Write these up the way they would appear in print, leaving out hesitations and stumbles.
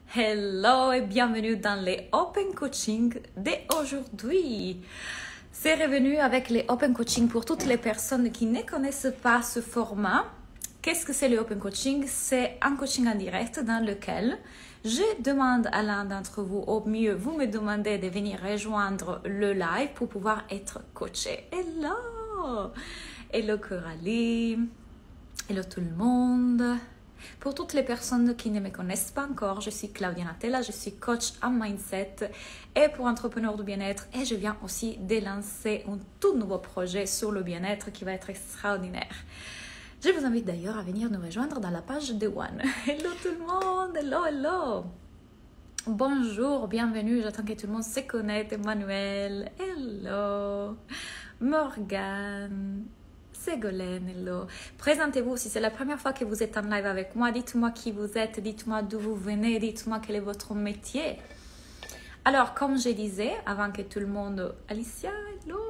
Hello et bienvenue dans les Open Coaching d'aujourd'hui. C'est revenu avec les Open Coaching pour toutes les personnes qui ne connaissent pas ce format. Qu'est-ce que c'est le Open Coaching? C'est un coaching en direct dans lequel je demande à l'un d'entre vous, au mieux, vous me demandez de venir rejoindre le live pour pouvoir être coaché. Hello! Hello Coralie! Hello tout le monde! Pour toutes les personnes qui ne me connaissent pas encore, je suis Claudia Natella, je suis coach en mindset et pour entrepreneurs du bien-être et je viens aussi de lancer un tout nouveau projet sur le bien-être qui va être extraordinaire. Je vous invite d'ailleurs à venir nous rejoindre dans la page de One. Hello tout le monde, hello, hello. Bonjour, bienvenue, j'attends que tout le monde se connecte. Emmanuel, hello. Morgane. Ségolène, hello. Présentez-vous si c'est la première fois que vous êtes en live avec moi. Dites-moi qui vous êtes, dites-moi d'où vous venez, dites-moi quel est votre métier. Alors, comme je disais, avant que tout le monde... Alicia, hello.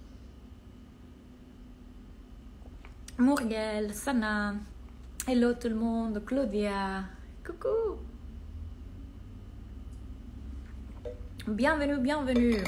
Muriel, Sana, hello tout le monde. Claudia, coucou. Bienvenue, bienvenue.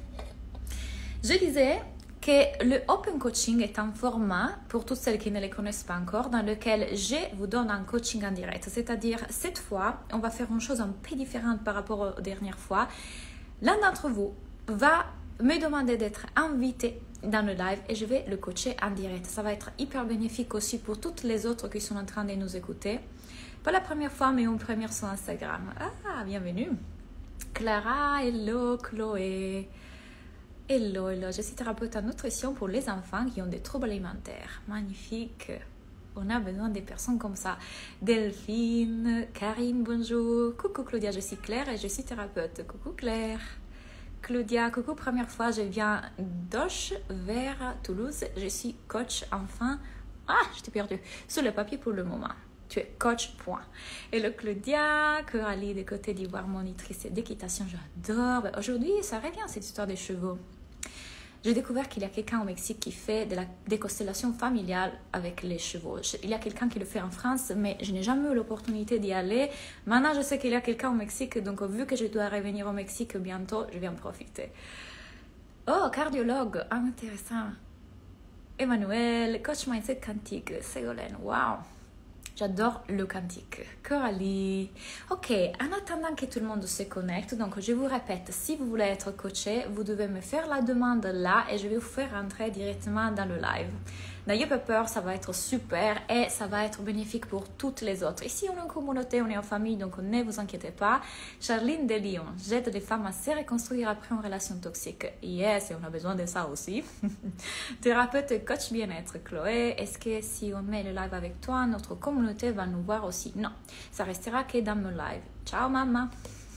Je disais... que le Open Coaching est un format, pour toutes celles qui ne le connaissent pas encore, dans lequel je vous donne un coaching en direct. C'est-à-dire, cette fois, on va faire une chose un peu différente par rapport aux dernières fois. L'un d'entre vous va me demander d'être invité dans le live et je vais le coacher en direct. Ça va être hyper bénéfique aussi pour toutes les autres qui sont en train de nous écouter. Pas la première fois, mais une première sur Instagram. Ah, bienvenue. Clara, hello, Chloé. Hello, hello, je suis thérapeute en nutrition pour les enfants qui ont des troubles alimentaires. Magnifique. On a besoin des personnes comme ça. Delphine, Karine, bonjour. Coucou Claudia, je suis Claire et je suis thérapeute. Coucou Claire. Claudia, coucou, première fois, je viens d'Auch vers Toulouse. Je suis coach enfant. Ah, je t'ai perdu. Sur le papier pour le moment. Tu es coach, point. Hello Claudia, Coralie de Côte d'Ivoire, monitrice d'équitation, j'adore. Aujourd'hui, ça revient cette histoire des chevaux. J'ai découvert qu'il y a quelqu'un au Mexique qui fait des constellations familiales avec les chevaux. Il y a quelqu'un qui le fait en France, mais je n'ai jamais eu l'opportunité d'y aller. Maintenant, je sais qu'il y a quelqu'un au Mexique, donc vu que je dois revenir au Mexique bientôt, je vais en profiter. Oh, cardiologue, intéressant. Emmanuel, coach mindset quantique, Ségolène, wow. J'adore le quantique. Coralie. Ok, en attendant que tout le monde se connecte, donc je vous répète, si vous voulez être coaché, vous devez me faire la demande là et je vais vous faire entrer directement dans le live. N'ayez pas peur, ça va être super et ça va être bénéfique pour toutes les autres. Ici, on est en communauté, on est en famille, donc ne vous inquiétez pas. Charline de Lyon, j'aide les femmes à se reconstruire après une relation toxique. Yes, et on a besoin de ça aussi. Thérapeute et coach bien-être, Chloé. Est-ce que si on met le live avec toi, notre communauté va nous voir aussi? Non, ça restera que dans mon live. Ciao, maman.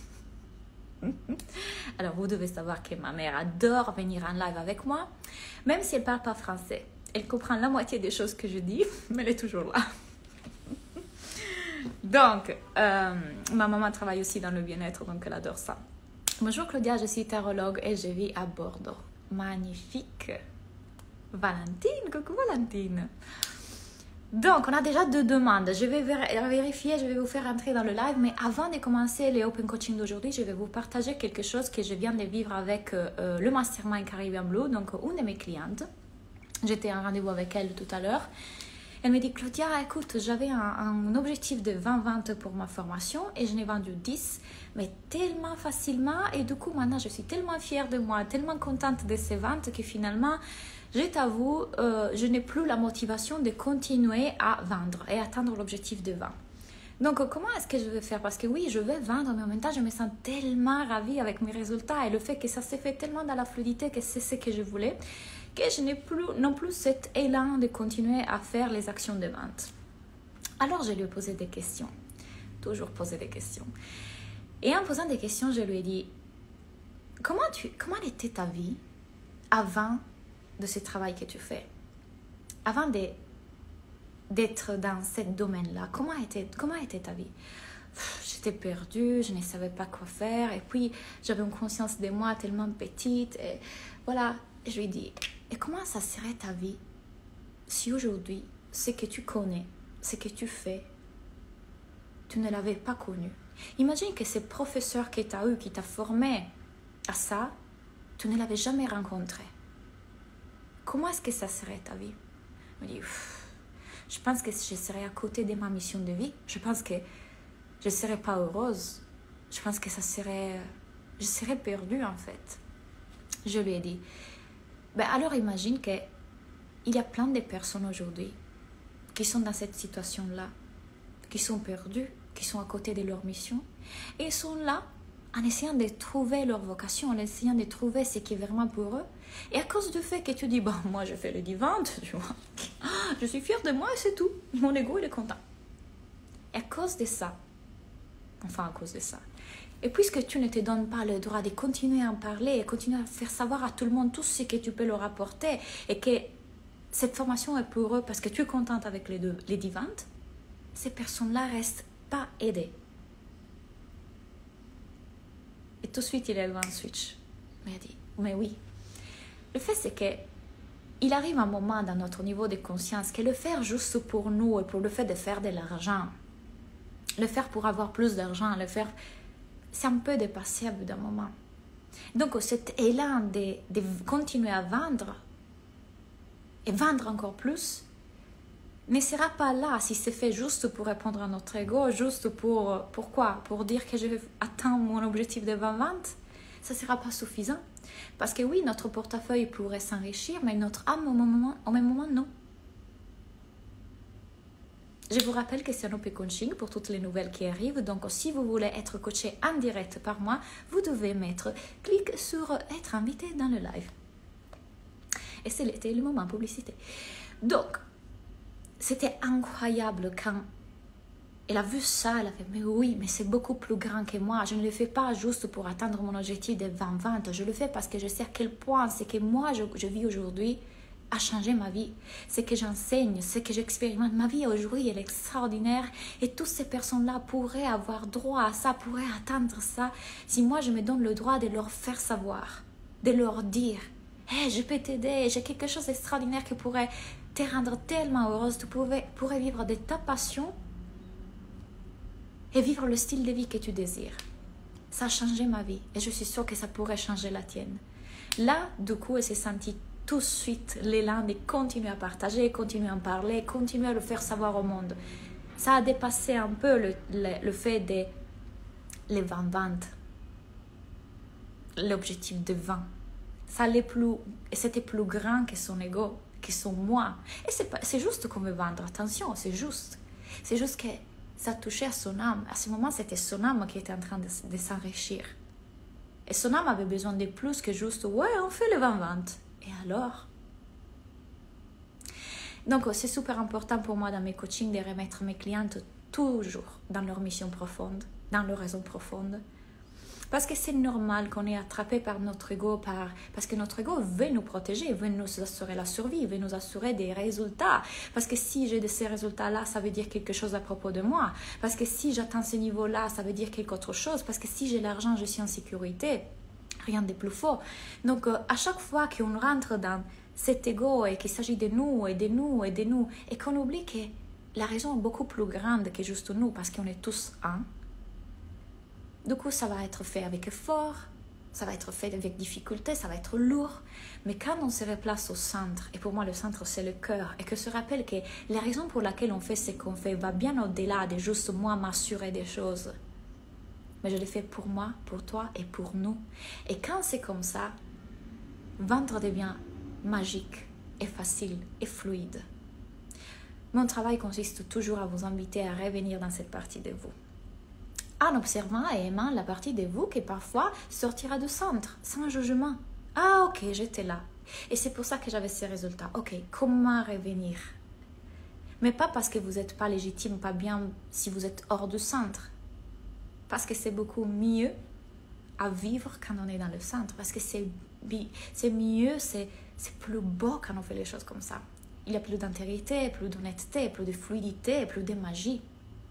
Alors, vous devez savoir que ma mère adore venir en live avec moi, même si elle ne parle pas français. Elle comprend la moitié des choses que je dis, mais elle est toujours là. Donc, ma maman travaille aussi dans le bien-être, donc elle adore ça. Bonjour Claudia, je suis tarologue et je vis à Bordeaux. Magnifique. Valentine, coucou Valentine. Donc, on a déjà 2 demandes. Je vais vérifier, je vais vous faire entrer dans le live. Mais avant de commencer les Open Coaching d'aujourd'hui, je vais vous partager quelque chose que je viens de vivre avec le Mastermind Caribbean Blue, donc une de mes clientes. J'étais en rendez-vous avec elle tout à l'heure. Elle me dit, Claudia, écoute, j'avais un objectif de 20 ventes pour ma formation et je n'ai vendu 10, mais tellement facilement. Et du coup, maintenant, je suis tellement fière de moi, tellement contente de ces ventes que finalement, je t'avoue, je n'ai plus la motivation de continuer à vendre et atteindre l'objectif de 20. Donc, comment est-ce que je vais faire? Parce que oui, je vais vendre, mais en même temps, je me sens tellement ravie avec mes résultats et le fait que ça s'est fait tellement dans la fluidité que c'est ce que je voulais, que je n'ai plus non plus cet élan de continuer à faire les actions de vente. Alors, je lui ai posé des questions. Toujours poser des questions. Et en posant des questions, je lui ai dit, comment était ta vie avant de ce travail que tu fais? Avant d'être dans ce domaine-là, comment était ta vie? J'étais perdue, je ne savais pas quoi faire, et puis j'avais une conscience de moi tellement petite, et voilà, je lui ai dit, et comment ça serait ta vie si aujourd'hui, ce que tu connais, ce que tu fais, tu ne l'avais pas connu? Imagine que ce professeur que tu as eu, qui t'a formé à ça, tu ne l'avais jamais rencontré. Comment est-ce que ça serait ta vie? Je me dis, je pense que je serais à côté de ma mission de vie. Je pense que je ne serais pas heureuse. Je pense que je serais perdue en fait. Je lui ai dit, alors imagine qu'il y a plein de personnes aujourd'hui qui sont dans cette situation-là, qui sont perdues, qui sont à côté de leur mission, et ils sont là en essayant de trouver leur vocation, en essayant de trouver ce qui est vraiment pour eux. Et à cause du fait que tu dis, moi je fais le divin, tu vois, je suis fière de moi et c'est tout, mon ego il est content. Et à cause de ça, et puisque tu ne te donnes pas le droit de continuer à en parler et continuer à faire savoir à tout le monde tout ce que tu peux leur apporter et que cette formation est pour eux parce que tu es contente avec les divins, ces personnes-là ne restent pas aidées. Et tout de suite, il a eu un switch. Il m'a dit, mais oui. Le fait, c'est qu'il arrive un moment dans notre niveau de conscience que le faire juste pour nous et pour le fait de faire de l'argent, le faire pour avoir plus d'argent, le faire, c'est un peu dépassé à bout d'un moment. Donc, cet élan de continuer à vendre et vendre encore plus ne sera pas là si c'est fait juste pour répondre à notre ego, juste pourquoi? Pour dire que je vais atteindre mon objectif de vente. Ça ne sera pas suffisant. Parce que oui, notre portefeuille pourrait s'enrichir, mais notre âme, au même moment, non. Je vous rappelle que c'est un open coaching pour toutes les nouvelles qui arrivent. Donc, si vous voulez être coaché en direct par moi, vous devez clic sur être invité dans le live. Et c'était le moment publicité. Donc, c'était incroyable quand elle a vu ça, elle a fait « Mais oui, mais c'est beaucoup plus grand que moi. Je ne le fais pas juste pour atteindre mon objectif de 20-20. Je le fais parce que je sais à quel point ce que moi je vis aujourd'hui a changé ma vie. Ce que j'enseigne, ce que j'expérimente. Ma vie aujourd'hui, elle est extraordinaire. Et toutes ces personnes-là pourraient avoir droit à ça, pourraient atteindre ça, si moi je me donne le droit de leur faire savoir, de leur dire « Hey, je peux t'aider, j'ai quelque chose d'extraordinaire qui pourrait te rendre tellement heureuse. Tu pourrais vivre de ta passion et vivre le style de vie que tu désires. » Ça a changé ma vie et je suis sûre que ça pourrait changer la tienne. Là, du coup, elle s'est sentie tout de suite l'élan de continuer à partager, continuer à en parler, continuer à le faire savoir au monde. Ça a dépassé un peu le fait de les 20-20, l'objectif de 20. C'était plus grand que son ego, que son moi. Et c'est juste qu'on veut vendre, attention, c'est juste. C'est juste que ça touchait à son âme. À ce moment, c'était son âme qui était en train de s'enrichir. Et son âme avait besoin de plus que juste « Ouais, on fait le 20-20. » Et alors? Donc, c'est super important pour moi dans mes coachings de remettre mes clientes toujours dans leur mission profonde, dans leur raison profonde. Parce que c'est normal qu'on est attrapé par notre ego, parce que notre ego veut nous protéger, veut nous assurer la survie, veut nous assurer des résultats. Parce que si j'ai de ces résultats-là, ça veut dire quelque chose à propos de moi. Parce que si j'atteins ce niveau-là, ça veut dire quelque autre chose. Parce que si j'ai l'argent, je suis en sécurité. Rien de plus faux. Donc, à chaque fois qu'on rentre dans cet ego et qu'il s'agit de nous et de nous et de nous, et qu'on oublie que la raison est beaucoup plus grande que juste nous, parce qu'on est tous un, du coup, ça va être fait avec effort, ça va être fait avec difficulté, ça va être lourd. Mais quand on se replace au centre, et pour moi le centre c'est le cœur, et que se rappelle que la raison pour laquelle on fait ce qu'on fait va bien au-delà de juste moi m'assurer des choses. Mais je le fais pour moi, pour toi et pour nous. Et quand c'est comme ça, vendre devient magique et facile et fluide. Mon travail consiste toujours à vous inviter à revenir dans cette partie de vous, en observant et aimant la partie de vous qui parfois sortira du centre, sans jugement. Ah ok, j'étais là. Et c'est pour ça que j'avais ces résultats. Ok, comment revenir? Mais pas parce que vous n'êtes pas légitime, pas bien si vous êtes hors du centre. Parce que c'est beaucoup mieux à vivre quand on est dans le centre. Parce que c'est mieux, c'est plus beau quand on fait les choses comme ça. Il y a plus d'intégrité, plus d'honnêteté, plus de fluidité, plus de magie.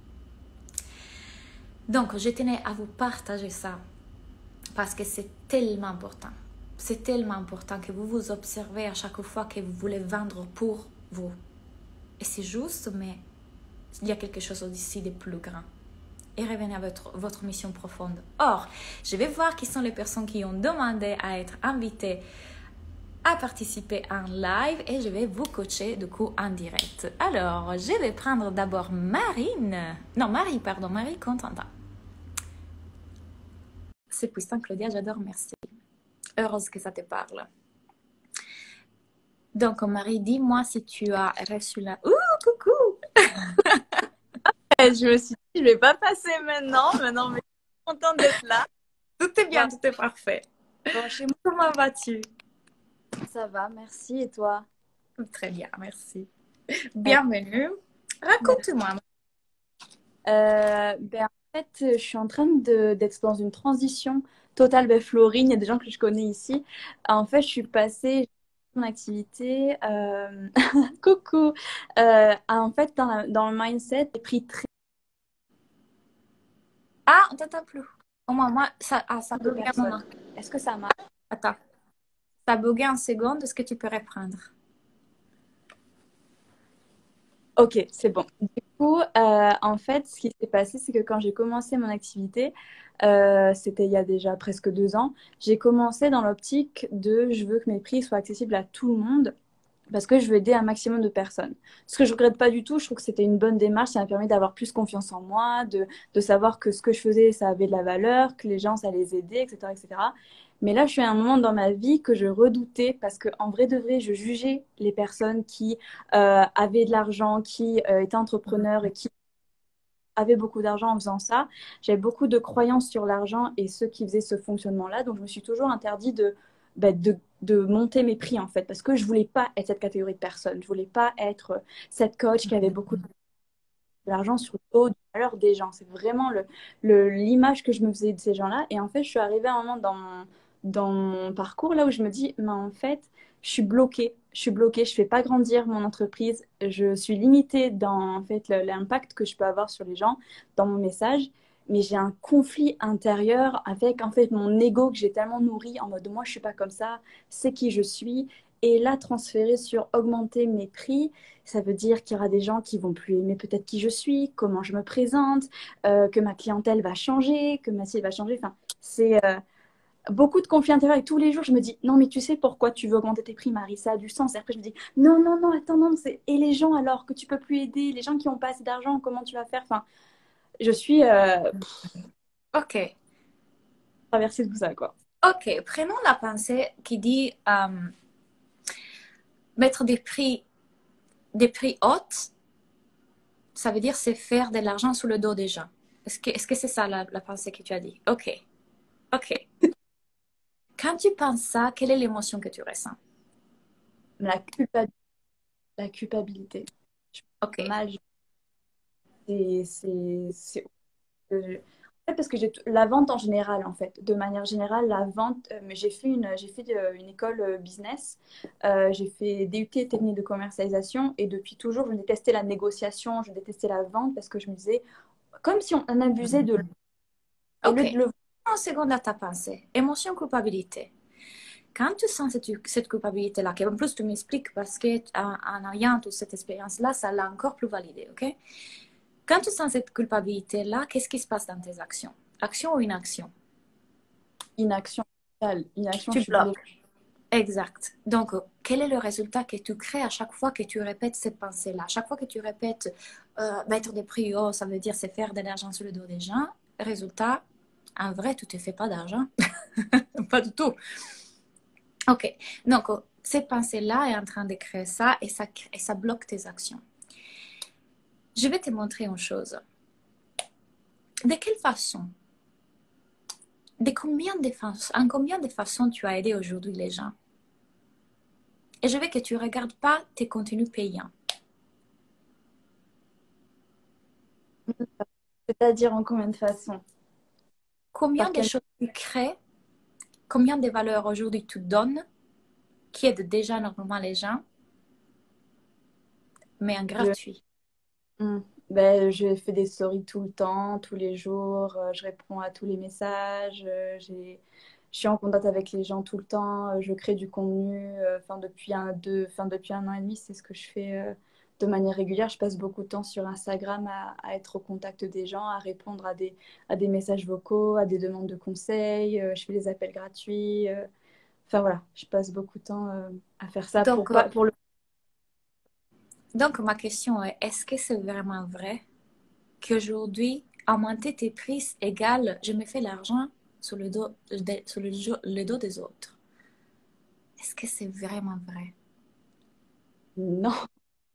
Donc, je tenais à vous partager ça parce que c'est tellement important. C'est tellement important que vous vous observez à chaque fois que vous voulez vendre pour vous. Et c'est juste, mais il y a quelque chose ici de plus grand. et revenez à votre mission profonde. Or, je vais voir qui sont les personnes qui ont demandé à être invitées à participer en live et je vais vous coacher du coup en direct. Alors, je vais prendre d'abord Marie Contenta. C'est puissant, Claudia, j'adore, merci. Heureuse que ça te parle. Donc, Marie, dis-moi si tu as reçu la... Coucou. Je me suis dit, je vais pas passer maintenant, mais je suis contente d'être là. Tout est bien, tout est parfait. Bon, chez moi, Comment vas-tu? ça va, merci. Et toi? Très bien, merci. Bienvenue. Raconte-moi. En fait, je suis en train d'être dans une transition totale. Ben, Florine, il y a des gens que je connais ici. En fait, je suis passée mon activité, coucou, en fait, dans le mindset, j'ai pris très Ah, on t'entend plus. Au moins, moi, ça de bugué un moment. personnes. Est-ce que ça marche? Attends. Ça a bugué en seconde. Est-ce que tu peux reprendre? Ok, c'est bon. Du coup, en fait, ce qui s'est passé, c'est que quand j'ai commencé mon activité, c'était il y a déjà presque 2 ans, j'ai commencé dans l'optique de je veux que mes prix soient accessibles à tout le monde parce que je veux aider un maximum de personnes. Ce que je regrette pas du tout, je trouve que c'était une bonne démarche, ça m'a permis d'avoir plus confiance en moi, de savoir que ce que je faisais, ça avait de la valeur, que les gens, ça les aidait, etc., etc. Mais là, je suis à un moment dans ma vie que je redoutais parce que en vrai de vrai, je jugeais les personnes qui avaient de l'argent, qui étaient entrepreneurs et qui avaient beaucoup d'argent en faisant ça. J'avais beaucoup de croyances sur l'argent et ceux qui faisaient ce fonctionnement-là. Donc, je me suis toujours interdit de monter mes prix, en fait, parce que je voulais pas être cette catégorie de personnes. Je voulais pas être cette coach qui avait beaucoup d'argent sur le dos, de valeur des gens. C'est vraiment l'image que je me faisais de ces gens-là. Et en fait, je suis arrivée à un moment dans mon parcours là où je me dis, mais en fait, je suis bloquée. Je suis bloquée, je fais pas grandir mon entreprise. Je suis limitée dans en fait l'impact que je peux avoir sur les gens dans mon message. Mais j'ai un conflit intérieur avec en fait mon ego que j'ai tellement nourri en mode moi je suis pas comme ça, c'est qui je suis. Et là, transférer sur augmenter mes prix, ça veut dire qu'il y aura des gens qui vont plus aimer peut-être qui je suis, comment je me présente, que ma clientèle va changer, que ma cible va changer. Enfin, c'est beaucoup de conflits intérieurs et tous les jours, je me dis, non, mais tu sais pourquoi tu veux augmenter tes prix, Marie, ça a du sens. Et après, je me dis, non, non, non, attends, non, et les gens alors que tu peux plus aider, les gens qui ont pas assez d'argent, comment tu vas faire? Enfin, je suis Ok. traversée de tout ça, quoi. Ok. Prenons la pensée qui dit mettre des prix hautes, ça veut dire c'est faire de l'argent sous le dos des gens. Est-ce que c'est ça la pensée que tu as dit? Ok. Ok. Quand tu penses ça, quelle est l'émotion que tu ressens? La culpabilité, la culpabilité. Je Ok. me mal, c'est Euh, en fait, parce que la vente en général, en fait, de manière générale, la vente, mais j'ai fait une école business, j'ai fait DUT technique de commercialisation et depuis toujours, je détestais la négociation, je détestais la vente parce que je me disais, comme si on en abusait de au lieu Ok. de le En seconde à ta pensée. Émotion, culpabilité. Quand tu sens cette culpabilité-là, qui en plus tu m'expliques parce que en ayant toute cette expérience-là, ça l'a encore plus validé, ok? Quand tu sens cette culpabilité-là, qu'est-ce qui se passe dans tes actions? Action ou inaction? inaction totale. Inaction, je Tu suis bloquée. bloques. Exact. Donc, quel est le résultat que tu crées à chaque fois que tu répètes cette pensée-là? À chaque fois que tu répètes mettre des prix hauts, ça veut dire c'est faire de l'argent sur le dos des gens. Résultat, en vrai, tu ne te fais pas d'argent. Pas du tout. Ok. Donc, cette pensée-là est en train de créer ça et ça bloque tes actions. Je vais te montrer une chose. De quelle façon, en combien de façons tu as aidé aujourd'hui les gens? Et je veux que tu ne regardes pas tes contenus payants. C'est-à-dire en combien de façons? Combien Par de quel choses tu crées, combien de valeurs aujourd'hui tu donnes, qui aident déjà normalement les gens, mais en je, gratuit. ben, je fais des stories tout le temps, tous les jours, je réponds à tous les messages, je suis en contact avec les gens tout le temps, je crée du contenu, enfin depuis un an et demi, c'est ce que je fais de manière régulière. Je passe beaucoup de temps sur Instagram à être au contact des gens, à répondre à des messages vocaux, à des demandes de conseils. Je fais des appels gratuits. Enfin voilà, je passe beaucoup de temps à faire ça pour Donc, pas pour le. donc ma question est, est-ce que c'est vraiment vrai qu'aujourd'hui, augmenter tes prix égale je me fais l'argent sur le dos, sur le dos des autres? Est-ce que c'est vraiment vrai? Non,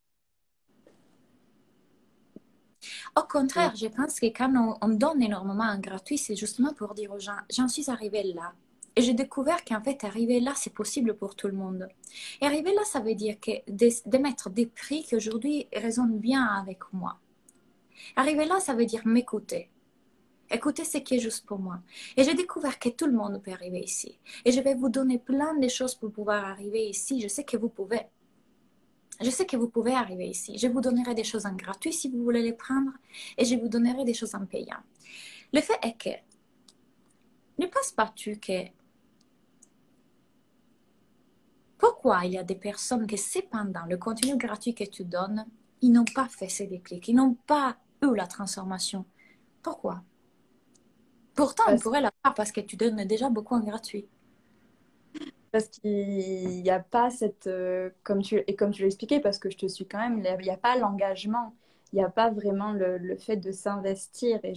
Au non. contraire, je pense que quand on donne énormément en gratuit, c'est justement pour dire aux gens, j'en suis arrivée là. Et j'ai découvert qu'en fait, arriver là, c'est possible pour tout le monde. Et arriver là, ça veut dire que de mettre des prix qui aujourd'hui résonnent bien avec moi. Arriver là, ça veut dire m'écouter. Écoutez ce qui est juste pour moi. Et j'ai découvert que tout le monde peut arriver ici. Et je vais vous donner plein de choses pour pouvoir arriver ici. Je sais que vous pouvez. Je sais que vous pouvez arriver ici. Je vous donnerai des choses en gratuit si vous voulez les prendre et je vous donnerai des choses en payant. Le fait est que ne penses pas-tu que pourquoi il y a des personnes que cependant le contenu gratuit que tu donnes, ils n'ont pas fait ces déclics, ils n'ont pas eu la transformation. Pourquoi? Pourtant, on Parce, pourrait l'avoir parce que tu donnes déjà beaucoup en gratuit. parce qu'il n'y a pas cette comme tu l'as expliqué, parce que je te suis quand même, il n'y a pas l'engagement, il n'y a pas vraiment le fait de s'investir. Et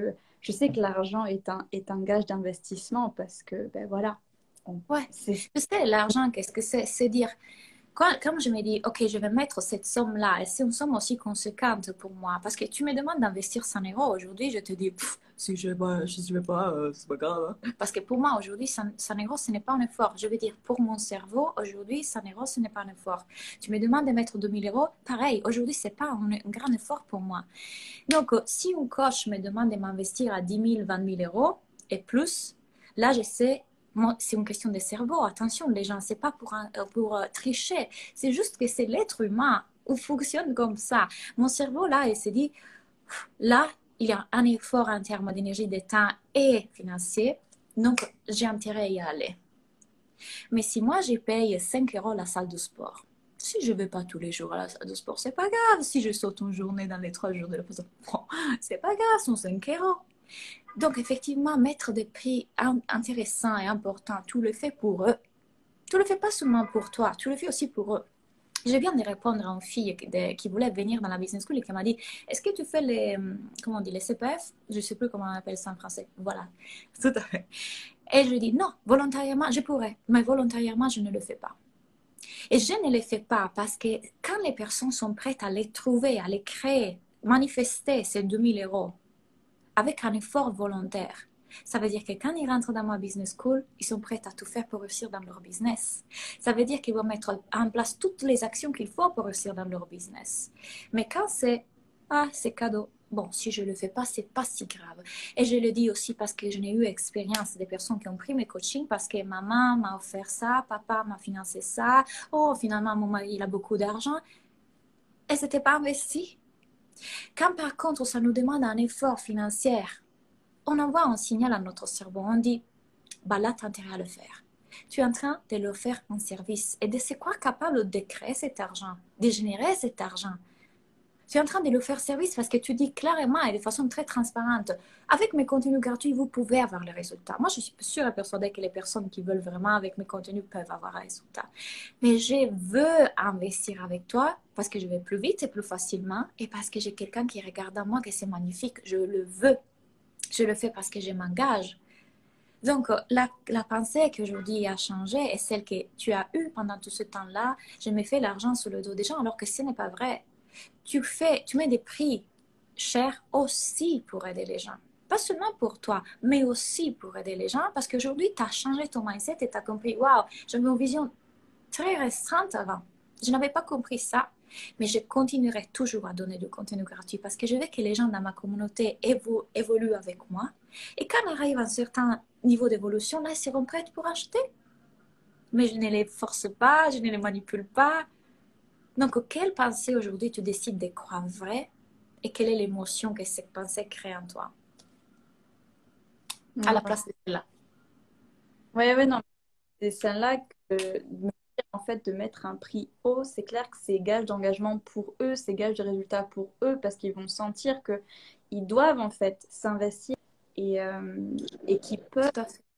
je sais que l'argent est un gage d'investissement parce que ben voilà, Ouais, c'est je sais, l'argent, qu'est-ce que c'est? C'est dire, quand je me dis, OK, je vais mettre cette somme-là, et c'est une somme aussi conséquente pour moi, parce que tu me demandes d'investir 100 euros aujourd'hui, je te dis, pff, si je ne vais pas, c'est pas grave, hein. Parce que pour moi, aujourd'hui, 100 euros, ce n'est pas un effort. Je veux dire, pour mon cerveau, aujourd'hui, 100 euros, ce n'est pas un effort. Tu me demandes de mettre 2000 euros, pareil, aujourd'hui, ce n'est pas un grand effort pour moi. Donc, si un coach me demande de m'investir à 10 000, 20 000 euros et plus, là, je sais, c'est une question de cerveau. Attention, les gens, c'est pas pour tricher. C'est juste que c'est l'être humain. On fonctionne comme ça. Mon cerveau, là, il s'est dit, là, il y a un effort en termes d'énergie, de temps et financier. Donc, j'ai intérêt à y aller. Mais si moi, je paye 5 euros la salle de sport, si je ne vais pas tous les jours à la salle de sport, c'est pas grave. Si je saute une journée dans les 3 jours de la saison, bon, c'est pas grave, ce sont 5 euros. Donc, effectivement, mettre des prix intéressants et importants, tu le fais pour eux. Tu le fais pas seulement pour toi, tu le fais aussi pour eux. Je viens de répondre à une fille qui voulait venir dans la business school et qui m'a dit, est-ce que tu fais comment on dit, les CPF? Je ne sais plus comment on appelle ça en français. Voilà, tout à fait. Et je lui dis, non, volontairement, je pourrais, mais volontairement, je ne le fais pas. Et je ne les fais pas parce que quand les personnes sont prêtes à les trouver, à les créer, manifester ces 2000 euros avec un effort volontaire, ça veut dire que quand ils rentrent dans ma business school, ils sont prêts à tout faire pour réussir dans leur business. Ça veut dire qu'ils vont mettre en place toutes les actions qu'il faut pour réussir dans leur business. Mais quand c'est, ah, c'est cadeau. Bon, si je ne le fais pas, c'est pas si grave. Et je le dis aussi parce que je n'ai eu expérience des personnes qui ont pris mes coachings parce que maman m'a offert ça, papa m'a financé ça, oh, finalement, mon mari, il a beaucoup d'argent. Et c'était pas investi. Quand par contre, ça nous demande un effort financier, on envoie un signal à notre cerveau. On dit, bah là, tu as intérêt à le faire. Tu es en train de leur faire un service et de c'est quoi capable de créer cet argent, de générer cet argent. Tu es en train de leur faire service parce que tu dis clairement et de façon très transparente, avec mes contenus gratuits, vous pouvez avoir le résultat. Moi, je suis sûre et persuadée que les personnes qui veulent vraiment avec mes contenus peuvent avoir un résultat. Mais je veux investir avec toi parce que je vais plus vite et plus facilement et parce que j'ai quelqu'un qui regarde à moi que c'est magnifique. Je le veux. Je le fais parce que je m'engage. Donc, la pensée qu'aujourd'hui a changé est celle que tu as eue pendant tout ce temps-là. Je me fais l'argent sur le dos des gens, alors que ce n'est pas vrai. Tu mets des prix chers aussi pour aider les gens. Pas seulement pour toi, mais aussi pour aider les gens, parce qu'aujourd'hui, tu as changé ton mindset et tu as compris, waouh, j'avais une vision très restreinte avant. Je n'avais pas compris ça, mais je continuerai toujours à donner du contenu gratuit parce que je veux que les gens dans ma communauté évoluent avec moi. Et quand on arrive à un certain niveau d'évolution, là, ils seront prêts pour acheter. Mais je ne les force pas, je ne les manipule pas. Donc, quelle pensée aujourd'hui tu décides de croire vraie et quelle est l'émotion que cette pensée crée en toi à la Ouais, place de celle-là? ouais, ouais, non, c'est celle-là que en fait de mettre un prix haut, c'est clair que c'est gage d'engagement pour eux, c'est gage de résultat pour eux parce qu'ils vont sentir que ils doivent en fait s'investir et Tout à fait.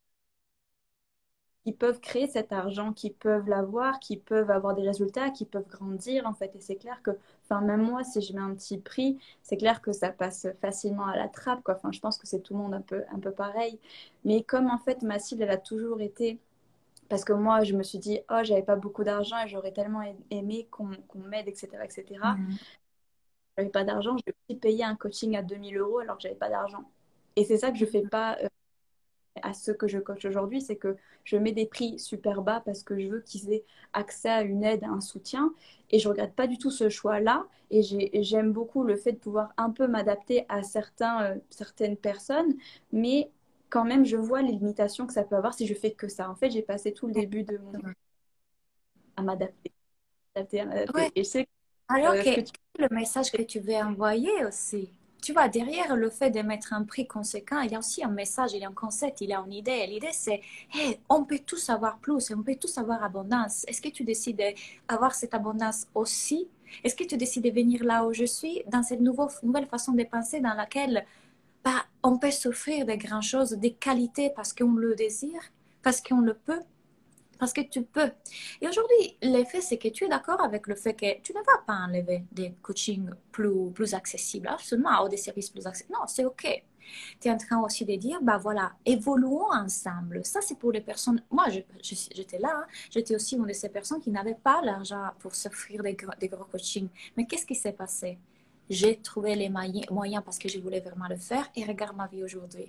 qu'ils peuvent créer cet argent, qu'ils peuvent l'avoir, qu'ils peuvent avoir des résultats, qu'ils peuvent grandir en fait. Et c'est clair que, enfin même moi, si je mets un petit prix, c'est clair que ça passe facilement à la trappe, quoi. Enfin, je pense que c'est tout le monde un peu pareil. Mais comme en fait ma cible, elle a toujours été parce que moi, je me suis dit, oh, j'avais pas beaucoup d'argent et j'aurais tellement aimé qu'on m'aide, etc., etc. Mhm. J'avais pas d'argent, je vais aussi payer un coaching à 2 000 € alors que j'avais pas d'argent. Et c'est ça que je fais pas à ceux que je coach aujourd'hui, c'est que je mets des prix super bas parce que je veux qu'ils aient accès à une aide, à un soutien. Et je regrette pas du tout ce choix-là. Et j'aime beaucoup le fait de pouvoir un peu m'adapter à certaines personnes, mais quand même, je vois les limitations que ça peut avoir si je fais que ça. En fait, j'ai passé tout le début de mon à m'adapter, à Ouais. m'adapter. Et je sais que Alors que ce que tu le message que tu veux envoyer aussi, tu vois, derrière le fait de mettre un prix conséquent, il y a aussi un message, il y a un concept, il y a une idée. Et l'idée, c'est, hey, on peut tous avoir plus, on peut tous avoir abondance. Est-ce que tu décides d'avoir cette abondance aussi? Est-ce que tu décides de venir là où je suis, dans cette nouvelle façon de penser dans laquelle bah, on peut s'offrir des grandes choses, des qualités parce qu'on le désire, parce qu'on le peut? Parce que tu peux. Et aujourd'hui, l'effet, c'est que tu es d'accord avec le fait que tu ne vas pas enlever des coachings plus accessibles, absolument, ou des services plus accessibles. Non, c'est OK. Tu es en train aussi de dire, bah voilà, évoluons ensemble. Ça, c'est pour les personnes. Moi, j'étais là, hein. J'étais aussi une de ces personnes qui n'avaient pas l'argent pour s'offrir des gros coachings. Mais qu'est-ce qui s'est passé? J'ai trouvé les moyens parce que je voulais vraiment le faire et regarde ma vie aujourd'hui.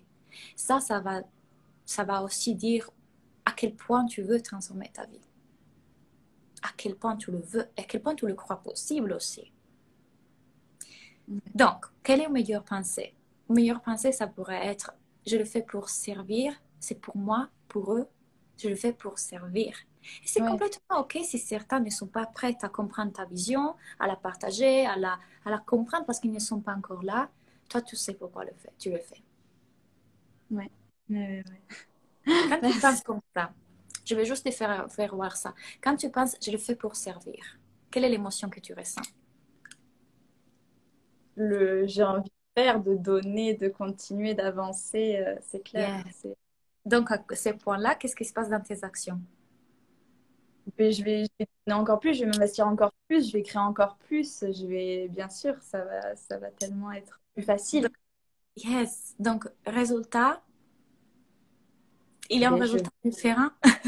Ça va aussi dire à quel point tu veux transformer ta vie, à quel point tu le veux, à quel point tu le crois possible aussi. Donc, quelle est la meilleure pensée? La meilleure pensée, ça pourrait être, je le fais pour servir, c'est pour moi, pour eux, je le fais pour servir. Et c'est ouais, complètement OK si certains ne sont pas prêts à comprendre ta vision, à la partager, à la comprendre parce qu'ils ne sont pas encore là. Toi, tu sais pourquoi tu le fais. ouais, ouais, Quand tu merci. penses comme ça, je vais juste te faire voir ça. Quand tu penses, je le fais pour servir, quelle est l'émotion que tu ressens? J'ai envie de faire, de donner, de continuer, d'avancer, c'est clair. Yeah. Donc, à ce point-là, qu'est-ce qui se passe dans tes actions? Mais je vais donner encore plus, je vais m'investir encore plus, je vais créer encore plus. Je vais, bien sûr, ça va tellement être plus facile. Donc, yes. Donc, résultat, il y a un Mais je résultat différent.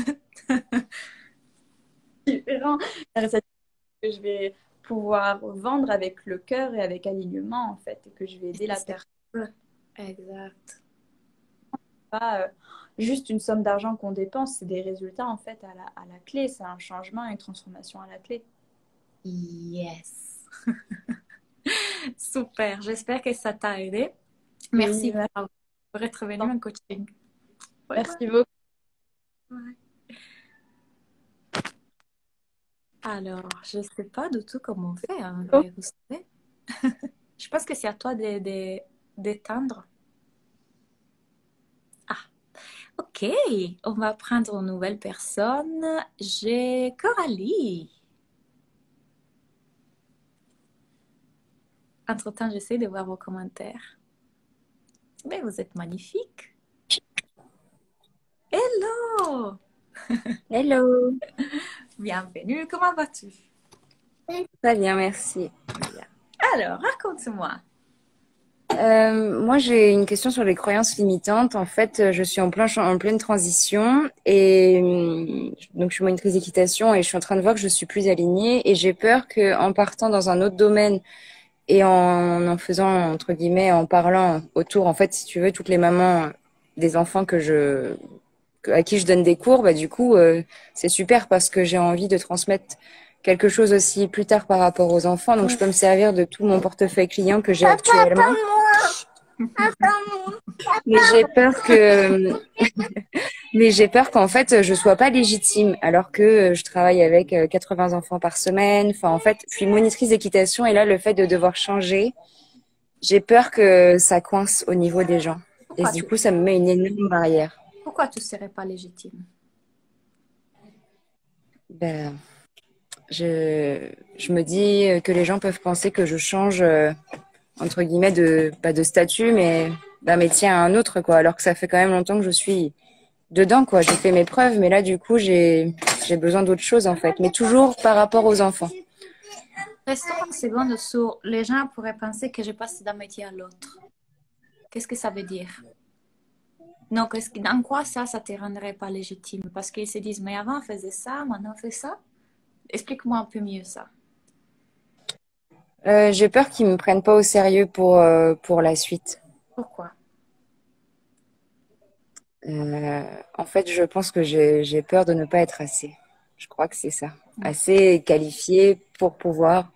suis différent. Que je vais pouvoir vendre avec le cœur et avec alignement, en fait, et que je vais aider la C'est personne. exact. Pas juste une somme d'argent qu'on dépense, c'est des résultats, en fait, à la clé. C'est un changement, une transformation à la clé. Yes. Super. J'espère que ça t'a aidé. Oui, Merci pour être venu en coaching. Bye bye. merci beaucoup. Ouais. Alors, je ne sais pas du tout comment on fait en vrai, vous savez. Je pense que c'est à toi d'éteindre. Ah, ok. On va prendre une nouvelle personne. J'ai Coralie. Entre-temps, j'essaie de voir vos commentaires. Mais vous êtes magnifique. Hello! Hello, Bienvenue, comment vas-tu? très bien, merci. Bien. Alors, raconte-moi. Moi, j'ai une question sur les croyances limitantes. En fait, je suis en pleine transition et donc je suis monitrice d'équitation et je suis en train de voir que je suis plus alignée et j'ai peur que en partant dans un autre domaine et en faisant entre guillemets, en parlant autour, en fait, si tu veux, toutes les mamans des enfants à qui je donne des cours, bah du coup, c'est super parce que j'ai envie de transmettre quelque chose aussi plus tard par rapport aux enfants. Donc, je peux me servir de tout mon portefeuille client que j'ai actuellement. Mais j'ai peur que, mais j'ai peur qu'en fait, je sois pas légitime, alors que je travaille avec 80 enfants par semaine. Enfin, en fait, je suis monitrice d'équitation et là, le fait de devoir changer, j'ai peur que ça coince au niveau des gens. Et Pourquoi du tu coup, ça me met une énorme barrière. pourquoi tu serais pas légitime? Ben, je me dis que les gens peuvent penser que je change, entre guillemets, pas de statut, mais d'un métier à un autre, quoi. Alors que ça fait quand même longtemps que je suis dedans, quoi. J'ai fait mes preuves, mais là, du coup, j'ai besoin d'autre chose, en fait. Mais toujours par rapport aux enfants. Restons une seconde sur les gens pourraient penser que je passe d'un métier à l'autre. Qu'est-ce que ça veut dire? Donc, dans quoi ça te rendrait pas légitime? Parce qu'ils se disent, mais avant on faisait ça, maintenant on fait ça. Explique-moi un peu mieux ça. J'ai peur qu'ils me prennent pas au sérieux pour la suite. Pourquoi? En fait, je pense que j'ai peur de ne pas être assez. Je crois que c'est ça. Hmm. Assez qualifiée pour pouvoir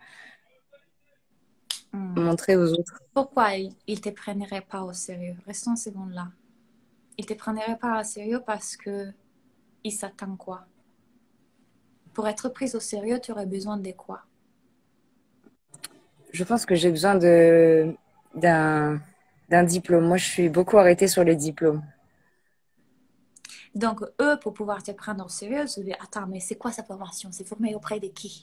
Hmm. montrer aux autres. Pourquoi ils ne te prendraient pas au sérieux? Restons une seconde là. Ils ne te prendraient pas au sérieux parce que ils s'attendent quoi? Pour être prise au sérieux, tu aurais besoin de quoi? Je pense que j'ai besoin d'un d'un diplôme. Moi, je suis beaucoup arrêtée sur les diplômes. Donc, eux, pour pouvoir te prendre au sérieux, ils se disent, attends, mais c'est quoi sa formation? C'est formé auprès de qui?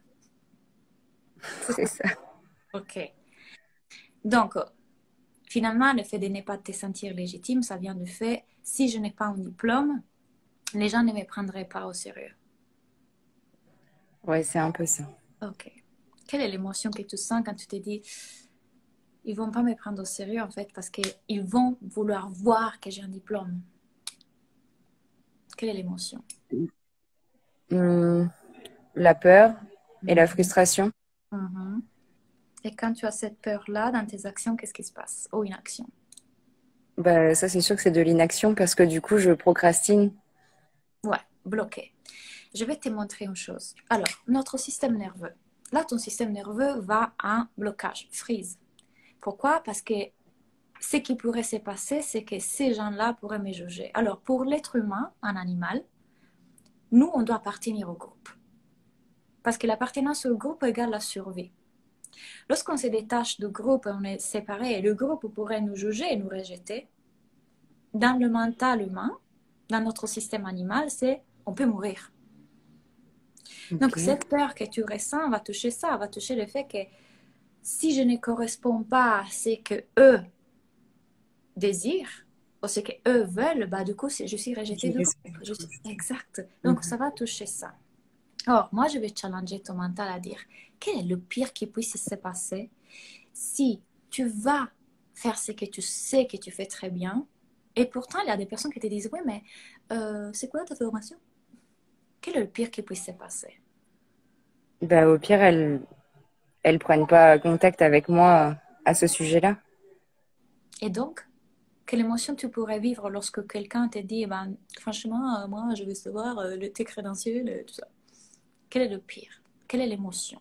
C'est ça. Ok. Donc, finalement, le fait de ne pas te sentir légitime, ça vient du fait, si je n'ai pas un diplôme, les gens ne me prendraient pas au sérieux. Ouais, c'est un peu ça. Ok. Quelle est l'émotion que tu sens quand tu te dis, ils vont pas me prendre au sérieux en fait parce qu'ils vont vouloir voir que j'ai un diplôme. Quelle est l'émotion? Hum, la peur et la Mhm. frustration. Mhm. Et quand tu as cette peur-là dans tes actions, qu'est-ce qui se passe? Ou inaction. Bah, ça, c'est sûr que c'est de l'inaction parce que du coup, je procrastine. Ouais, bloqué. Je vais te montrer une chose. Alors, notre système nerveux. Là, ton système nerveux va en blocage, freeze. Pourquoi? Parce que ce qui pourrait se passer, c'est que ces gens-là pourraient me juger. Alors, pour l'être humain, un animal, nous, on doit appartenir au groupe. Parce que l'appartenance au groupe égale la survie. Lorsqu'on se détache du groupe, on est séparé et le groupe pourrait nous juger et nous rejeter. Dans le mental humain, dans notre système animal, c'est on peut mourir. Donc, Ok. cette peur que tu ressens va toucher ça, va toucher le fait que si je ne corresponds pas à ce que eux désirent, ou ce que eux veulent, bah, du coup, je suis rejetée Je du risque. groupe. Exact. Donc, Mhm. ça va toucher ça. Or, moi, je vais challenger ton mental à dire, quel est le pire qui puisse se passer si tu vas faire ce que tu sais que tu fais très bien, et pourtant, il y a des personnes qui te disent, oui, mais c'est quoi ta formation? Quel est le pire qui puisse se passer? Bah, au pire, elles prennent pas contact avec moi à ce sujet-là. Et donc, quelle émotion tu pourrais vivre lorsque quelqu'un te dit, ben, franchement, moi, je veux savoir tes crédentiels, tout ça. Quel est le pire? Quelle est l'émotion?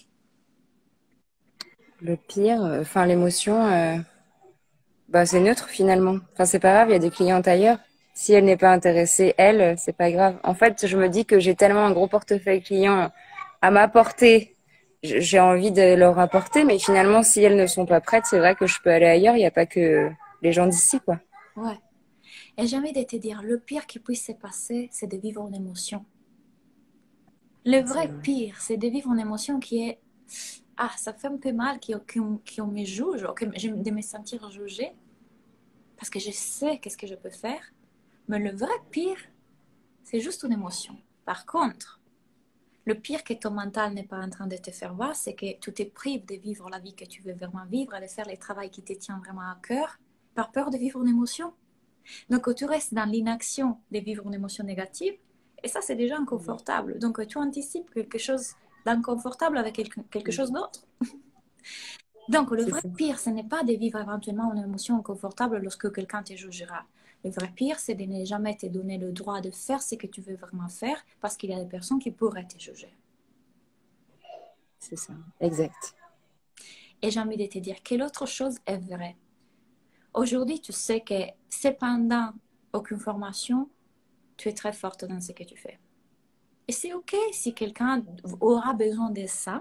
Le pire, enfin, l'émotion, bah, c'est neutre finalement. Enfin, c'est pas grave, il y a des clientes ailleurs. Si elle n'est pas intéressée, elle, c'est pas grave. En fait, je me dis que j'ai tellement un gros portefeuille client à m'apporter. J'ai envie de leur apporter, mais finalement, si elles ne sont pas prêtes, c'est vrai que je peux aller ailleurs. Il n'y a pas que les gens d'ici, quoi. Ouais. Et j'ai envie de te dire, le pire qui puisse se passer, c'est de vivre une émotion. Le C'est vrai pire, c'est de vivre une émotion qui est, ah, ça fait un peu mal, qu'on me juge, de me sentir jugée, parce que je sais qu'est-ce que je peux faire. Mais le vrai pire, c'est juste une émotion. Par contre, le pire que ton mental n'est pas en train de te faire voir, c'est que tu te prives de vivre la vie que tu veux vraiment vivre, de faire le travail qui te tient vraiment à cœur, par peur de vivre une émotion. Donc, tu restes dans l'inaction de vivre une émotion négative, et ça, c'est déjà inconfortable. Donc, tu anticipes quelque chose d'inconfortable avec quelque chose d'autre. Donc, le vrai ça. pire, ce n'est pas de vivre éventuellement une émotion inconfortable lorsque quelqu'un te jugera. Le vrai pire, c'est de ne jamais te donner le droit de faire ce que tu veux vraiment faire parce qu'il y a des personnes qui pourraient te juger. C'est ça. Exact. Et j'ai envie de te dire quelle autre chose est vraie. Aujourd'hui, tu sais que cependant aucune formation, tu es très forte dans ce que tu fais. Et c'est OK si quelqu'un aura besoin de ça.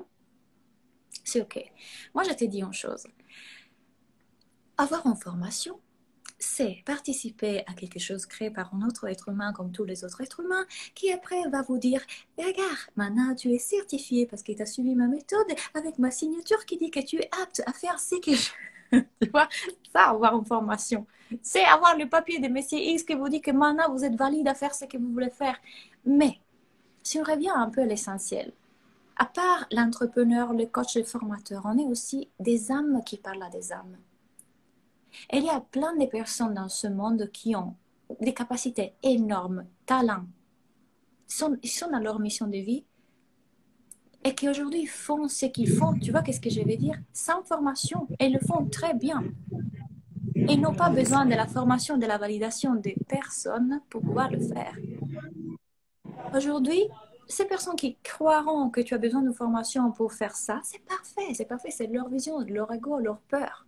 C'est OK. Moi, je te dis une chose. Avoir une formation, c'est participer à quelque chose créé par un autre être humain comme tous les autres êtres humains qui après va vous dire regarde, maintenant tu es certifié parce que tu as suivi ma méthode avec ma signature qui dit que tu es apte à faire ce que je... Tu vois, ça, avoir une formation. C'est avoir le papier de Messier X qui vous dit que maintenant vous êtes valide à faire ce que vous voulez faire. Mais si on revient un peu à l'essentiel, à part l'entrepreneur, le coach, le formateur, on est aussi des âmes qui parlent à des âmes. Et il y a plein de personnes dans ce monde qui ont des capacités énormes, talents, ils sont dans leur mission de vie et qui aujourd'hui font ce qu'ils font. Tu vois qu'est-ce que je veux dire? Sans formation, et ils le font très bien. Et ils n'ont pas besoin de la formation, de la validation des personnes pour pouvoir le faire. Aujourd'hui, ces personnes qui croiront que tu as besoin de formation pour faire ça, c'est parfait, c'est leur vision, leur ego, leur peur.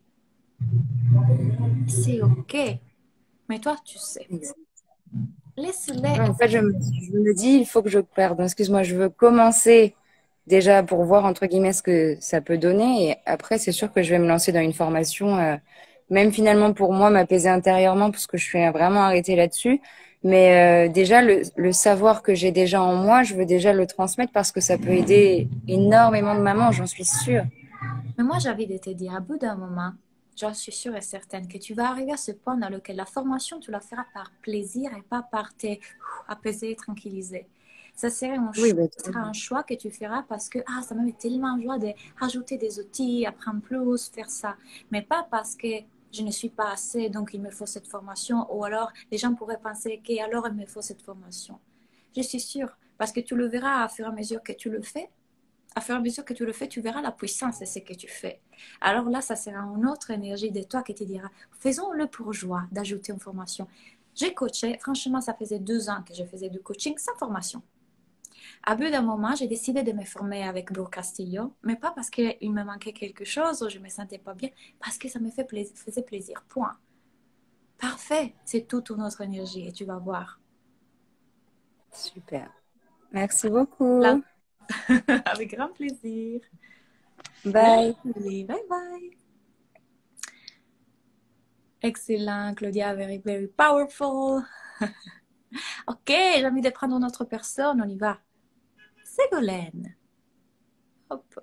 C'est ok, mais toi, tu sais. Laisse-les. En fait, je me dis, il faut que je perde. Excuse-moi, je veux commencer déjà pour voir, entre guillemets, ce que ça peut donner. Et après, c'est sûr que je vais me lancer dans une formation, même finalement pour moi, m'apaiser intérieurement, parce que je suis vraiment arrêtée là-dessus. Mais déjà, le savoir que j'ai déjà en moi, je veux déjà le transmettre parce que ça peut aider énormément de mamans, j'en suis sûre. Mais moi, j'ai envie de te dire, à bout d'un moment, j'en suis sûre et certaine que tu vas arriver à ce point dans lequel la formation, tu la feras par plaisir et pas par t'apaiser, tranquilliser. Ça serait Oui, un choix que tu feras parce que ça me met tellement joie de rajouter des outils, apprendre plus, faire ça. Mais pas parce que je ne suis pas assez, donc il me faut cette formation. Ou alors, les gens pourraient penser qu'alors il me faut cette formation. Je suis sûre, parce que tu le verras à fur et à mesure que tu le fais. À fur et à mesure que tu le fais, tu verras la puissance de ce que tu fais. Alors là, ça sera une autre énergie de toi qui te dira, faisons-le pour joie d'ajouter une formation. J'ai coaché, franchement, ça faisait 2 ans que je faisais du coaching sans formation. À bout d'un moment, j'ai décidé de me former avec Brooke Castillo, mais pas parce qu'il me manquait quelque chose ou je me sentais pas bien, parce que ça me faisait plaisir, point. Parfait, c'est toute une autre énergie et tu vas voir. Super. Merci beaucoup. Là, avec grand plaisir. Bye. Bye bye. Excellent, Claudia, very, very powerful. Ok, j'ai envie de prendre une autre personne, on y va. Ségolène. Hop.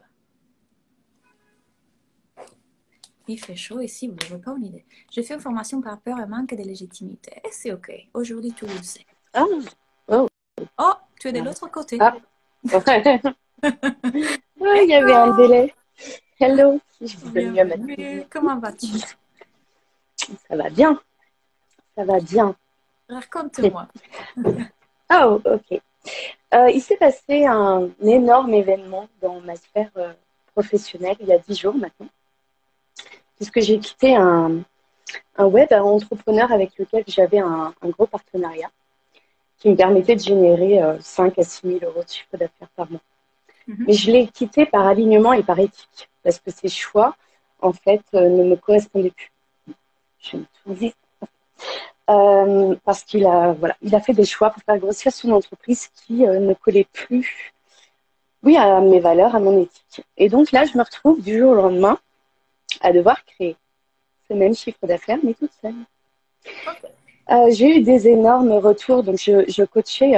Il fait chaud ici, vous n'avez pas une idée. Je fais une formation par peur et manque de légitimité. Et c'est ok, aujourd'hui tu le sais. Ah, oh. Oh, tu es de l'autre côté. Ah. Il y avait un délai. Hello, je vous donne mieux ma Comment vas-tu? Ça va bien. Ça va bien. Raconte-moi. Oh, ok. Il s'est passé un énorme événement dans ma sphère professionnelle il y a 10 jours maintenant. Puisque j'ai quitté un web entrepreneur avec lequel j'avais un gros partenariat qui me permettait de générer 5 à 6 000 euros de chiffre d'affaires par mois. Mais je l'ai quitté par alignement et par éthique, parce que ces choix, en fait, ne me correspondaient plus. Je me dis, parce qu'il a, il a fait des choix pour faire grossir son entreprise qui ne collait plus, oui, à mes valeurs, à mon éthique. Et donc là, je me retrouve du jour au lendemain à devoir créer ce même chiffre d'affaires, mais toute seule. J'ai eu des énormes retours, donc je coachais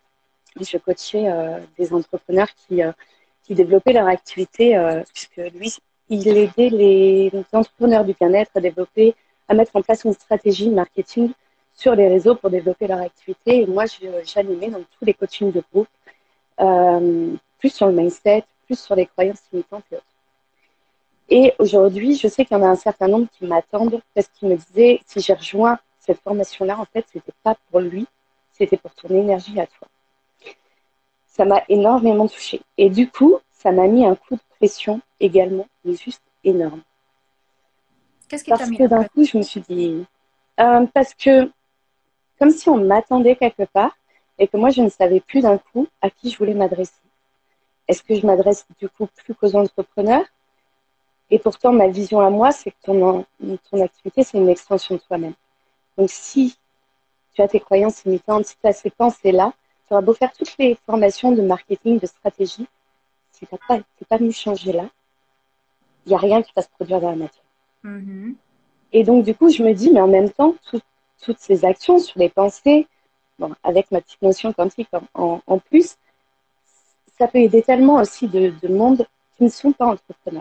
des entrepreneurs qui développaient leur activité, puisque lui, il aidait les entrepreneurs du bien-être à mettre en place une stratégie marketing sur les réseaux pour développer leur activité. Et moi, j'animais dans tous les coachings de groupe, plus sur le mindset, plus sur les croyances limitantes et autres. Et aujourd'hui, je sais qu'il y en a un certain nombre qui m'attendent parce qu'ils me disaient, si j'ai rejoint cette formation-là, en fait, c'était pas pour lui, c'était pour ton énergie à toi. Ça m'a énormément touchée. Et du coup, ça m'a mis un coup de pression également, mais juste énorme. Qu'est-ce qui t'a mis? Parce que d'un coup, je me suis dit, parce que comme si on m'attendait quelque part et que moi, je ne savais plus d'un coup à qui je voulais m'adresser. Est-ce que je m'adresse du coup plus qu'aux entrepreneurs? Et pourtant, ma vision à moi, c'est que ton activité, c'est une extension de toi-même. Donc, si tu as tes croyances limitantes, si tu as ces pensées-là, tu auras beau faire toutes les formations de marketing, de stratégie, si tu n'es pas venu changer là, il n'y a rien qui va se produire dans la matière. Et donc, du coup, je me dis, mais en même temps, toutes ces actions sur les pensées, bon, avec ma petite notion quantique en plus, ça peut aider tellement aussi de monde qui ne sont pas entrepreneurs.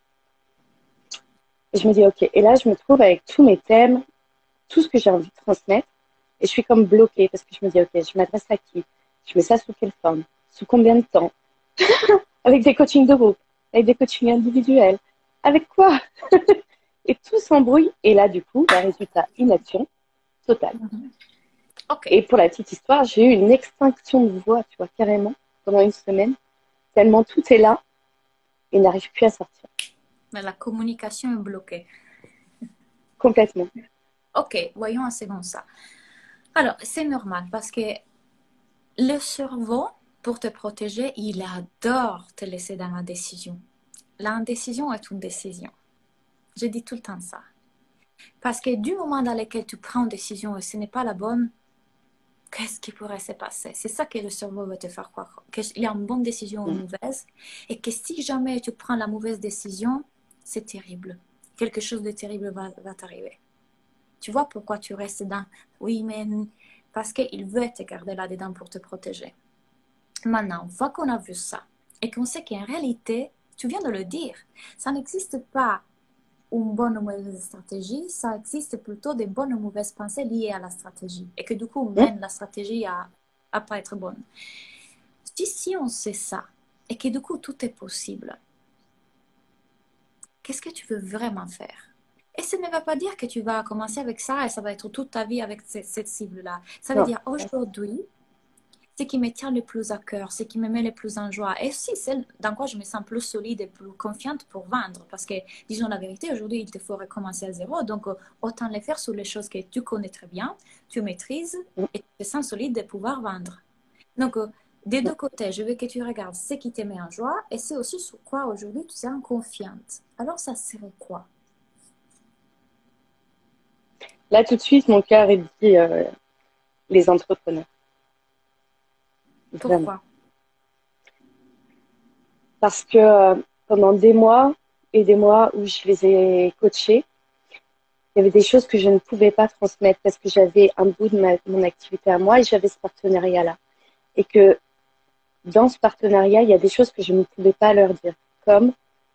Et je me dis, OK. Et là, je me trouve avec tous mes thèmes, tout ce que j'ai envie de transmettre. Et je suis comme bloquée parce que je me dis, OK, je m'adresse à qui? Je mets ça sous quelle forme? Sous combien de temps? Avec des coachings de groupe, avec des coachings individuels, avec quoi? Et tout s'embrouille. Et là, du coup, résultat, inaction totale. Ok. Et pour la petite histoire, j'ai eu une extinction de voix, tu vois, carrément, pendant une semaine, tellement tout est là et n'arrive plus à sortir. Mais la communication est bloquée. Complètement. Ok, voyons un second ça. Alors, c'est normal parce que le cerveau, pour te protéger, il adore te laisser dans la décision. L'indécision est une décision. Je dis tout le temps ça. Parce que du moment dans lequel tu prends une décision et ce n'est pas la bonne, qu'est-ce qui pourrait se passer? C'est ça que le cerveau veut te faire croire. Qu'il y a une bonne décision ou une mauvaise. Et que si jamais tu prends la mauvaise décision, c'est terrible. Quelque chose de terrible va t'arriver. Tu vois pourquoi tu restes dans... Oui, mais... Parce qu'il veut te garder là-dedans pour te protéger. Maintenant, une fois qu'on a vu ça, et qu'on sait qu'en réalité, tu viens de le dire, ça n'existe pas une bonne ou mauvaise stratégie, ça existe plutôt des bonnes ou mauvaises pensées liées à la stratégie, et que du coup, mène la stratégie à pas être bonne. Si on sait ça, et que du coup, tout est possible, qu'est-ce que tu veux vraiment faire? Et ce ne va pas dire que tu vas commencer avec ça et ça va être toute ta vie avec cette cible-là. Ça veut dire aujourd'hui, ce qui me tient le plus à cœur, ce qui me met le plus en joie, et aussi celle dans quoi je me sens plus solide et plus confiante pour vendre. Parce que, disons la vérité, aujourd'hui, il te faut recommencer à zéro. Donc, autant le faire sur les choses que tu connais très bien, tu maîtrises et tu te sens solide de pouvoir vendre. Donc, des deux côtés, je veux que tu regardes ce qui te met en joie et c'est aussi sur quoi aujourd'hui tu te sens confiante. Alors, ça serait quoi? Là, tout de suite, mon cœur est dit les entrepreneurs. Vraiment. Pourquoi? Parce que pendant des mois et des mois où je les ai coachés, il y avait des choses que je ne pouvais pas transmettre parce que j'avais un bout de mon activité à moi et j'avais ce partenariat-là. Et que dans ce partenariat, il y a des choses que je ne pouvais pas leur dire. Comme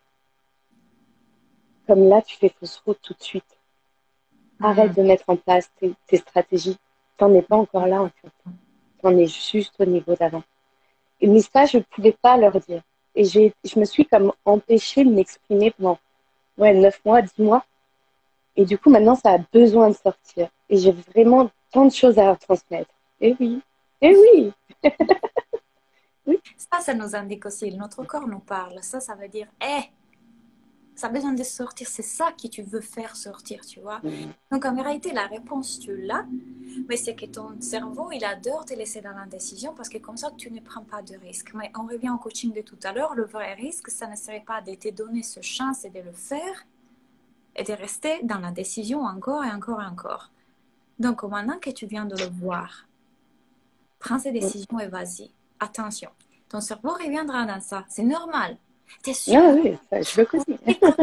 là, tu fais fausse route tout de suite. Arrête de mettre en place tes stratégies. Tu n'en es pas encore là, en fait. Tu en es juste au niveau d'avant. Mais ça, je ne pouvais pas leur dire. Et je me suis comme empêchée de m'exprimer pendant 9 mois, 10 mois. Et du coup, maintenant, ça a besoin de sortir. Et j'ai vraiment tant de choses à transmettre. Et oui, et oui. Oui. Ça nous indique aussi, notre corps nous parle. Ça veut dire, ça a besoin de sortir, c'est ça que tu veux faire sortir, tu vois. Donc en réalité, la réponse, tu l'as, mais c'est que ton cerveau, il adore te laisser dans l'indécision parce que comme ça, tu ne prends pas de risque. Mais on revient au coaching de tout à l'heure, le vrai risque, ça ne serait pas de te donner ce chance et de le faire et de rester dans la décision encore et encore et encore. Donc maintenant que tu viens de le voir, prends ces décisions et vas-y. Attention, ton cerveau reviendra dans ça, c'est normal. T'es sûr? Ah oui, ça, je le connais.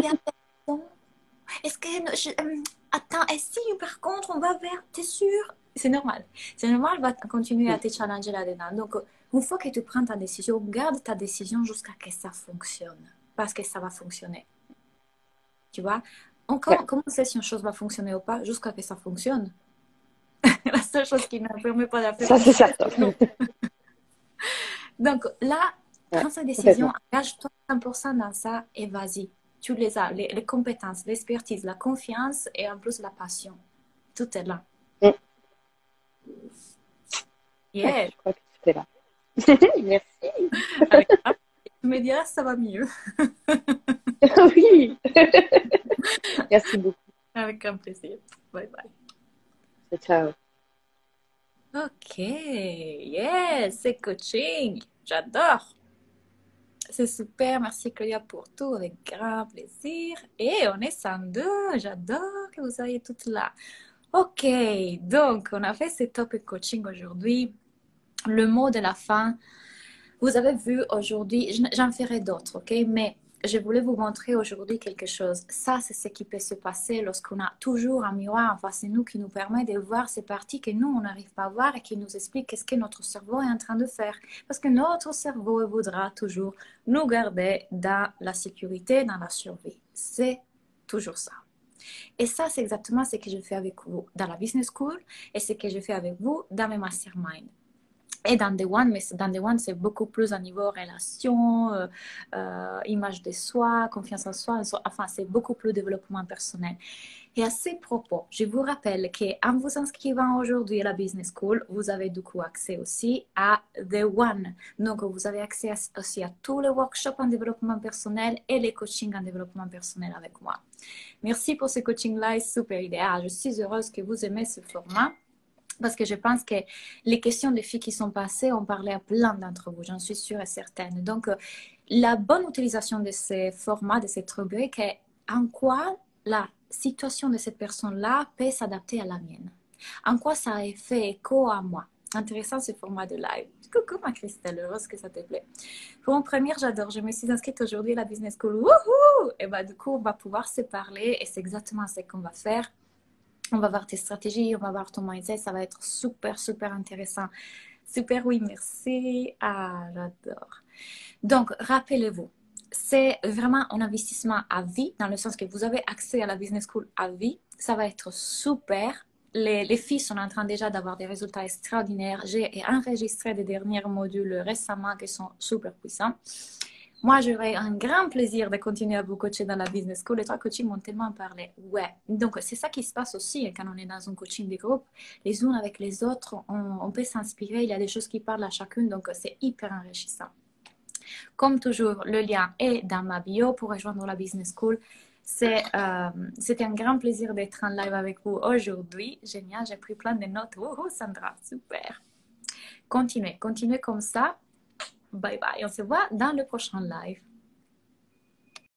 Est-ce que attends, et si par contre on va vers, t'es sûr? C'est normal. C'est normal, va continuer à te challenger là-dedans. Donc, une fois que tu prends ta décision, garde ta décision jusqu'à ce que ça fonctionne. Parce que ça va fonctionner. Tu vois? Comment on sait si une chose va fonctionner ou pas? Jusqu'à ce que ça fonctionne. La seule chose qui ne permet pas de la faire. Ça, c'est certain. Donc là, prends sa décision, engage-toi 100% dans ça et vas-y. Tu les as, les compétences, l'expertise, la confiance et en plus la passion. Tout est là. Yeah. Ouais, je crois que tout est là. Merci. Tu me diras si ça va mieux. Oui. Merci beaucoup. Avec un plaisir. Bye bye. Ciao. Ok, yes, c'est coaching. J'adore. C'est super, merci Claudia pour tout, avec grand plaisir. Et on est 102, j'adore que vous soyez toutes là. Ok, donc on a fait ce topic coaching aujourd'hui. Le mot de la fin, vous avez vu aujourd'hui, j'en ferai d'autres, ok? Mais je voulais vous montrer aujourd'hui quelque chose. Ça, c'est ce qui peut se passer lorsqu'on a toujours un miroir en face de nous qui nous permet de voir ces parties que nous, on n'arrive pas à voir et qui nous explique qu'est-ce que notre cerveau est en train de faire. Parce que notre cerveau voudra toujours nous garder dans la sécurité, dans la survie. C'est toujours ça. Et ça, c'est exactement ce que je fais avec vous dans la business school et ce que je fais avec vous dans mes masterminds. Et dans The One, mais dans The One, c'est beaucoup plus à niveau relation, image de soi, confiance en soi. Enfin, c'est beaucoup plus développement personnel. Et à ces propos, je vous rappelle qu'en vous inscrivant aujourd'hui à la Business School, vous avez du coup accès aussi à The One. Donc, vous avez accès aussi à tous les workshops en développement personnel et les coachings en développement personnel avec moi. Merci pour ce coaching-là, super idéal. Je suis heureuse que vous aimez ce format. Parce que je pense que les questions des filles qui sont passées ont parlé à plein d'entre vous, j'en suis sûre et certaine. Donc, la bonne utilisation de ces formats, de cette rubrique, est en quoi la situation de cette personne-là peut s'adapter à la mienne. En quoi ça a fait écho à moi. Intéressant ce format de live. Coucou ma Christelle, heureuse que ça te plaît. Pour une première, j'adore. Je me suis inscrite aujourd'hui à la Business School. Wouhou! Et bah, du coup, on va pouvoir se parler et c'est exactement ce qu'on va faire. On va voir tes stratégies, on va voir ton mindset, ça va être super, super intéressant. Super, oui, merci. Ah, j'adore. Donc, rappelez-vous, c'est vraiment un investissement à vie, dans le sens que vous avez accès à la Business School à vie. Ça va être super. Les filles sont en train déjà d'avoir des résultats extraordinaires. J'ai enregistré des derniers modules récemment qui sont super puissants. Moi, j'aurais un grand plaisir de continuer à vous coacher dans la Business School. Les trois coachings m'ont tellement parlé. Ouais. Donc, c'est ça qui se passe aussi quand on est dans un coaching de groupe. Les unes avec les autres, on peut s'inspirer. Il y a des choses qui parlent à chacune. Donc, c'est hyper enrichissant. Comme toujours, le lien est dans ma bio pour rejoindre la Business School. C'était un grand plaisir d'être en live avec vous aujourd'hui. Génial, j'ai pris plein de notes. Oh, Sandra, super. Continuez comme ça. Bye bye, on se voit dans le prochain live.